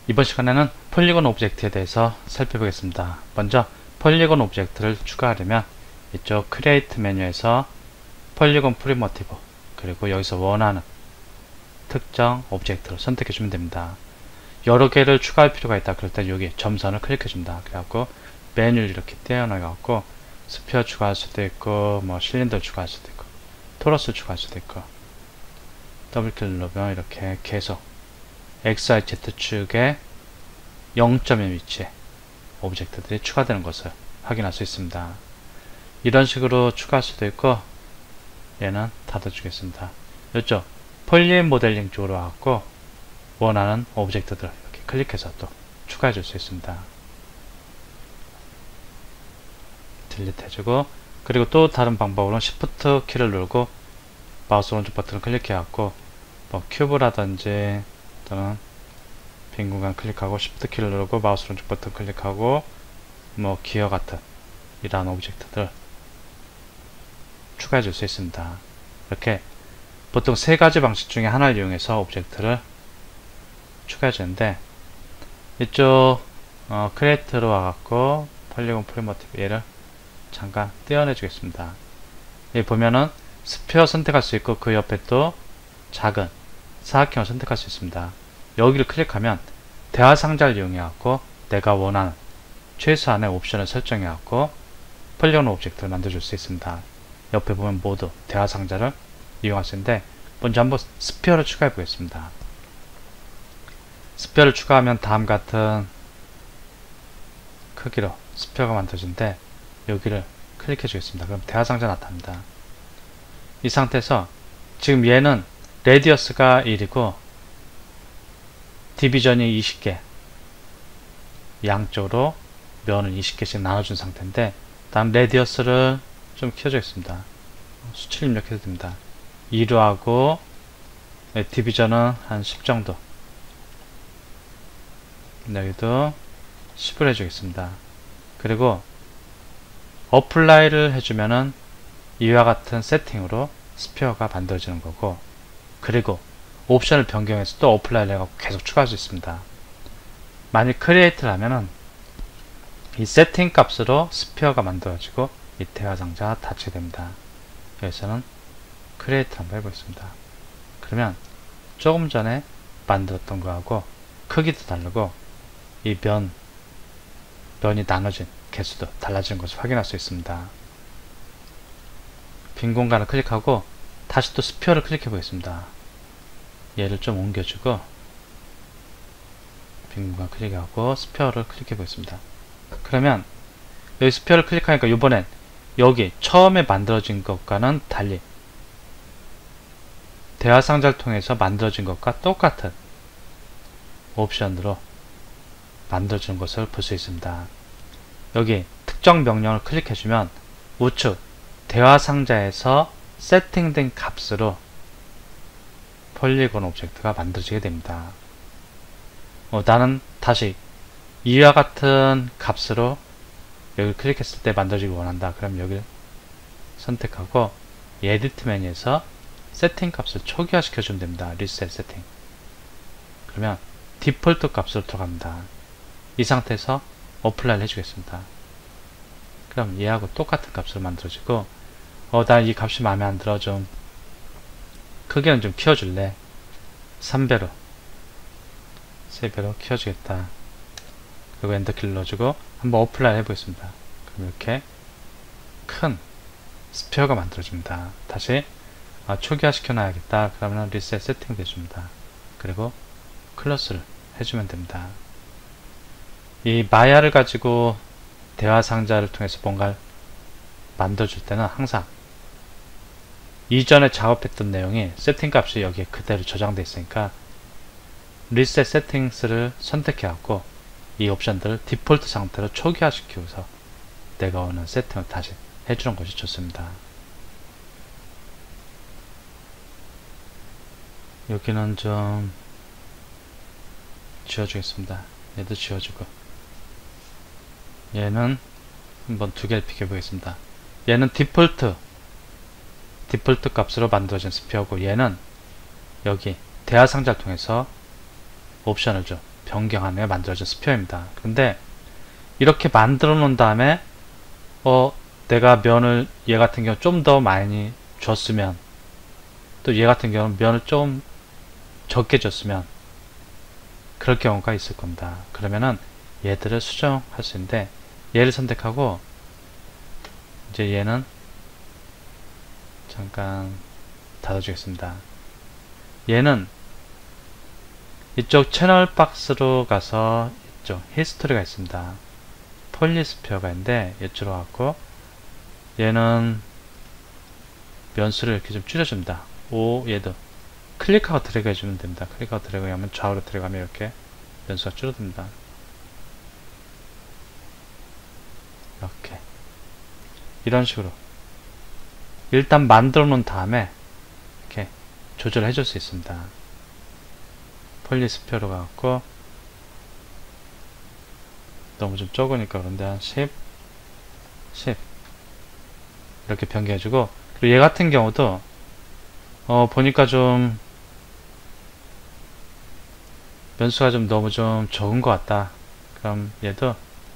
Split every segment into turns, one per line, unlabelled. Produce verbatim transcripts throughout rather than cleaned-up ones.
이번 시간에는 폴리곤 오브젝트에 대해서 살펴보겠습니다. 먼저 폴리곤 오브젝트를 추가하려면 이쪽 크리에이트 메뉴에서 폴리곤 프리모티브, 그리고 여기서 원하는 특정 오브젝트를 선택해 주면 됩니다. 여러 개를 추가할 필요가 있다 그럴 때 여기 점선을 클릭해 줍니다. 그래갖고 메뉴를 이렇게 떼어나가고 스피어 추가할 수도 있고, 뭐 실린더 추가할 수도 있고, 토러스 추가할 수도 있고, 더블클릭 누르면 이렇게 계속 엑스 와이 지 축에 영 점의 위치에 오브젝트들이 추가되는 것을 확인할 수 있습니다. 이런 식으로 추가할 수도 있고, 얘는 닫아주겠습니다. 이쪽 폴리인 모델링 쪽으로 와갖고 원하는 오브젝트들 이렇게 클릭해서 또 추가해 줄 수 있습니다. 딜리트 해주고, 그리고 또 다른 방법으로는 시프트 키를 누르고 마우스 오른쪽 버튼을 클릭해갖고 뭐 큐브라든지 또는 빈 공간 클릭하고 시프트 키를 누르고 마우스 오른쪽 버튼 클릭하고 뭐 기어 같은 이러한 오브젝트들 추가해 줄 수 있습니다. 이렇게 보통 세 가지 방식 중에 하나를 이용해서 오브젝트를 추가해 주는데, 이쪽 어, 크리에이트로 와갖고 폴리곤 프리모티브 얘를 잠깐 떼어내 주겠습니다. 여기 보면은 스피어 선택할 수 있고 그 옆에 또 작은 사각형을 선택할 수 있습니다. 여기를 클릭하면 대화 상자를 이용해 갖고 내가 원하는 최소한의 옵션을 설정해 갖고 폴리곤 오브젝트를 만들어 줄 수 있습니다. 옆에 보면 모두 대화 상자를 이용할 수 있는데, 먼저 한번 스피어를 추가해 보겠습니다. 스피어를 추가하면 다음 같은 크기로 스피어가 만들어지는데, 여기를 클릭해 주겠습니다. 그럼 대화 상자 나타납니다. 이 상태에서 지금 얘는 레디어스가 일이고 디비전이 이십 개, 양쪽으로 면을 이십 개씩 나눠준 상태인데, 다음 레디어스를 좀 키워주겠습니다. 수치를 입력해도 됩니다. 이로 하고 네, 디비전은 한 십 정도, 여기도 십을 해주겠습니다. 그리고 어플라이를 해주면은 이와 같은 세팅으로 스피어가 만들어지는 거고, 그리고 옵션을 변경해서 또 어플라이를 해서 계속 추가할 수 있습니다. 만약 크리에이트를 하면은 이 세팅 값으로 스피어가 만들어지고 이 대화 상자가 닫히게 됩니다. 여기서는 크리에이트 한번 해보겠습니다. 그러면 조금 전에 만들었던 거하고 크기도 다르고 이 면, 면이 나눠진 개수도 달라지는 것을 확인할 수 있습니다. 빈 공간을 클릭하고 다시 또 스피어를 클릭해 보겠습니다. 얘를 좀 옮겨주고 빈 공간 클릭하고 스피어를 클릭해 보겠습니다. 그러면 여기 스피어를 클릭하니까 이번엔 여기 처음에 만들어진 것과는 달리 대화 상자를 통해서 만들어진 것과 똑같은 옵션으로 만들어주는 것을 볼 수 있습니다. 여기 특정 명령을 클릭해주면 우측 대화 상자에서 세팅된 값으로 폴리곤 오브젝트가 만들어지게 됩니다. 어, 나는 다시 이와 같은 값으로 여기 클릭했을 때 만들어지기 원한다. 그럼 여기를 선택하고 에디트 메뉴에서 세팅 값을 초기화 시켜주면 됩니다. 리셋 세팅. 그러면 디폴트 값으로 들어갑니다. 이 상태에서 어플라이를 해주겠습니다. 그럼 얘하고 똑같은 값으로 만들어지고, 어, 나 이 값이 마음에 안 들어. 좀 크기는 좀 키워줄래. 삼 배로 세 배로 키워주겠다. 그리고 엔터키를 눌러주고 한번 어플라이 해보겠습니다. 그럼 이렇게 큰 스피어가 만들어집니다. 다시 아, 초기화 시켜놔야겠다. 그러면 리셋 세팅 돼줍니다. 그리고 클로스를 해주면 됩니다. 이 마야를 가지고 대화 상자를 통해서 뭔가를 만들어줄 때는 항상 이전에 작업했던 내용이 세팅 값이 여기에 그대로 저장되어 있으니까 리셋 세팅스를 선택해 갖고 이 옵션들을 디폴트 상태로 초기화 시키고서 내가 원하는 세팅을 다시 해주는 것이 좋습니다. 여기는 좀 지워주겠습니다. 얘도 지워주고, 얘는 한번 두 개를 비교해 보겠습니다. 얘는 디폴트 디폴트 값으로 만들어진 스피어고, 얘는 여기 대화 상자를 통해서 옵션을 좀 변경하는 게 만들어진 스피어입니다. 그런데 이렇게 만들어 놓은 다음에 어 내가 면을 얘 같은 경우 좀 더 많이 줬으면, 또 얘 같은 경우는 면을 좀 적게 줬으면 그럴 경우가 있을 겁니다. 그러면은 얘들을 수정할 수 있는데, 얘를 선택하고 이제 얘는 잠깐 닫아주겠습니다. 얘는 이쪽 채널 박스로 가서 이쪽 히스토리가 있습니다. 폴리스피어가 있는데 이쪽으로 갖고 얘는 면수를 이렇게 좀 줄여줍니다. 오, 얘도 클릭하고 드래그 해주면 됩니다. 클릭하고 드래그 하면 좌우로 들어가면 이렇게 면수가 줄어듭니다. 이렇게 이런 식으로 일단 만들어 놓은 다음에 이렇게 조절해 줄 수 있습니다. 폴리스피어로 가갖고 너무 좀 적으니까 그런데 한 십, 십 이렇게 변경해주고, 그리고 얘 같은 경우도 어 보니까 좀 면수가 좀 너무 좀 적은 것 같다. 그럼 얘도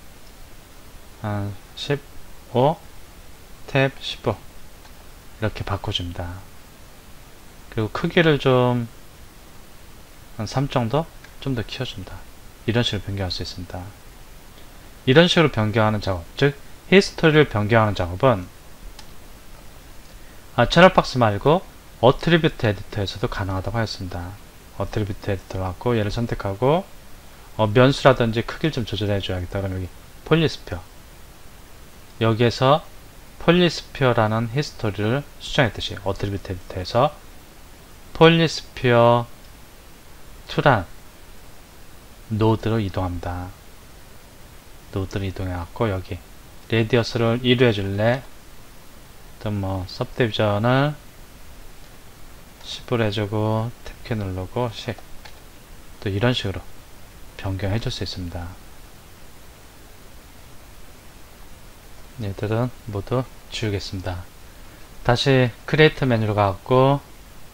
한 십오, 탭 십오 이렇게 바꿔줍니다. 그리고 크기를 좀 한 삼 정도? 좀 더 키워줍니다. 이런 식으로 변경할 수 있습니다. 이런 식으로 변경하는 작업, 즉 히스토리를 변경하는 작업은 아, 채널 박스 말고 어트리뷰트 에디터에서도 가능하다고 하였습니다. 어트리뷰트 에디터로 갖고 얘를 선택하고 어, 면수라든지 크기를 좀 조절해 줘야겠다. 그럼 여기 폴리스피어, 여기에서 폴리스피어라는 히스토리를 수정했듯이 어트리뷰트 에디터에서 폴리스피어 이란 노드로 이동합니다. 노드로 이동해 갖고 여기 레디어스를 이로 해줄래, 또 뭐 सब디비전을 십으로 해주고 탭키 누르고 십, 또 이런 식으로 변경해 줄 수 있습니다. 얘들은 모두 지우겠습니다. 다시 크리에이트 메뉴로 가고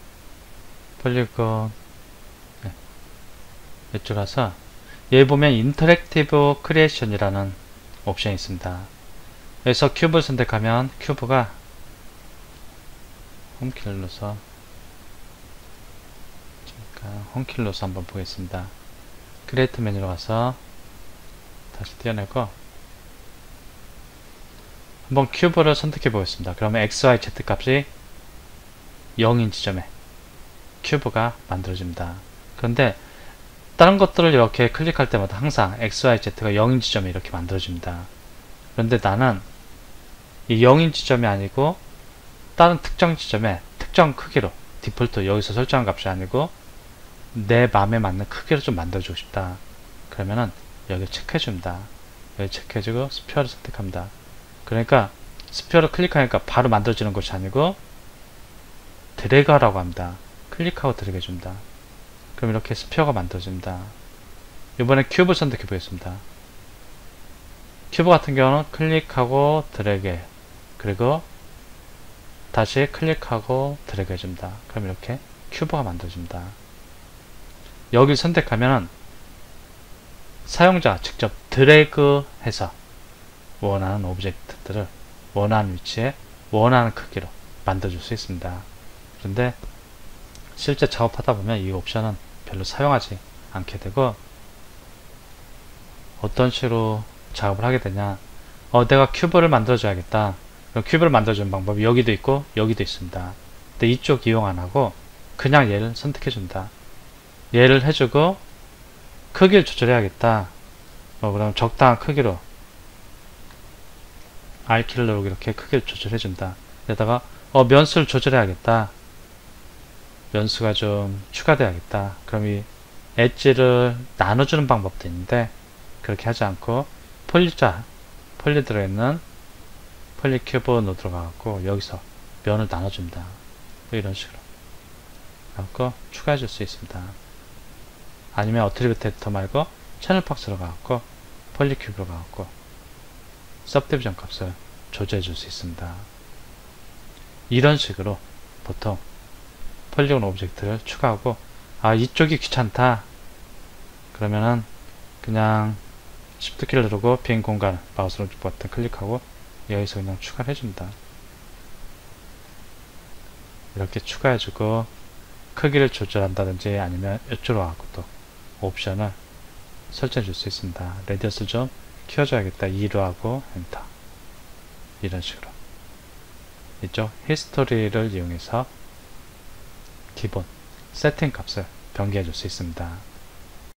폴리곤 네. 이쪽 가서 얘 보면 인터랙티브 크리에이션이라는 옵션이 있습니다. 여기서 큐브를 선택하면 큐브가 홈키를 눌러서 잠깐 홈키를 눌러서 한번 보겠습니다. 크리에이트 메뉴로 가서 다시 띄어내고 한번 큐브를 선택해 보겠습니다. 그러면 엑스 와이 제드 값이 영인 지점에 큐브가 만들어집니다. 그런데 다른 것들을 이렇게 클릭할 때마다 항상 엑스 와이 제드가 영인 지점에 이렇게 만들어집니다. 그런데 나는 이 영인 지점이 아니고 다른 특정 지점에 특정 크기로 디폴트 여기서 설정한 값이 아니고 내 맘에 맞는 크기로 좀 만들어주고 싶다. 그러면은 여기 체크해줍니다. 여기 체크해주고 스피어를 선택합니다. 그러니까 스피어를 클릭하니까 바로 만들어지는 것이 아니고 드래그하라고 합니다. 클릭하고 드래그 해줍니다. 그럼 이렇게 스피어가 만들어집니다. 이번에 큐브 선택해 보겠습니다. 큐브 같은 경우는 클릭하고 드래그, 그리고 다시 클릭하고 드래그 해줍니다. 그럼 이렇게 큐브가 만들어집니다. 여기를 선택하면 사용자가 직접 드래그 해서 원하는 오브젝트들을 원하는 위치에 원하는 크기로 만들어줄 수 있습니다. 그런데 실제 작업하다 보면 이 옵션은 별로 사용하지 않게 되고, 어떤 식으로 작업을 하게 되냐, 어 내가 큐브를 만들어 줘야겠다. 그럼 큐브를 만들어 주는 방법이 여기도 있고 여기도 있습니다. 근데 이쪽 이용 안 하고 그냥 얘를 선택해 준다. 얘를 해주고 크기를 조절해야겠다. 어 그럼 적당한 크기로 R키를 누르고 이렇게 크기를 조절해 준다. 게다가 어 면수를 조절해야겠다. 면수가 좀 추가돼야겠다. 그럼 이 엣지를 나눠주는 방법도 있는데 그렇게 하지 않고 폴리자, 폴리 들어있는 폴리큐브 노드로 가갖고 여기서 면을 나눠줍니다. 이런 식으로 갖고 추가해 줄 수 있습니다. 아니면 어트리뷰트 에디터 말고 채널 박스로 가갖고 폴리큐브로 가갖고 सब디비전 값을 조절해 줄 수 있습니다. 이런 식으로 보통 폴리곤 오브젝트를 추가하고, 아 이쪽이 귀찮다 그러면은 그냥 Shift 키를 누르고 빈 공간 마우스로 버튼 클릭하고 여기서 그냥 추가를 해줍니다. 이렇게 추가해주고 크기를 조절한다든지 아니면 이쪽으로 와서 또 옵션을 설정해 줄 수 있습니다. 레디어스 좀 키워줘야겠다. 이로 하고 엔터. 이런 식으로 이쪽 히스토리를 이용해서 기본 세팅 값을 변경해 줄 수 있습니다.